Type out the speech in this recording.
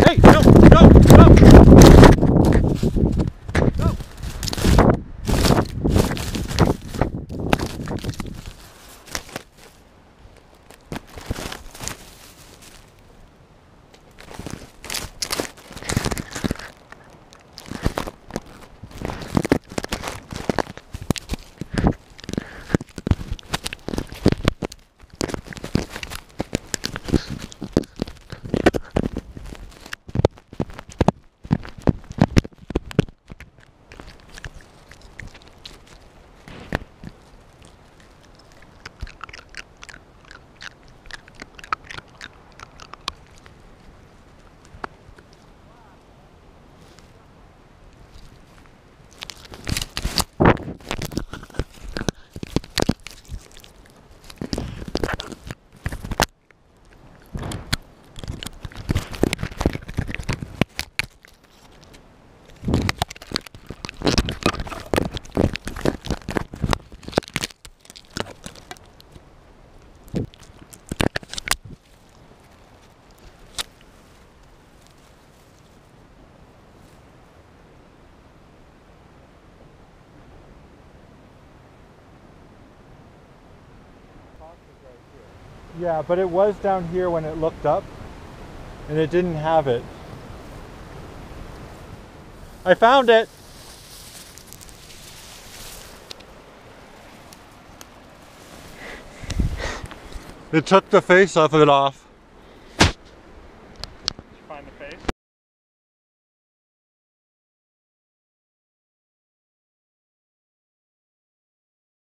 hey, no, no, no! No! Yeah, but it was down here when it looked up, and it didn't have it. I found it! It took the face of it off.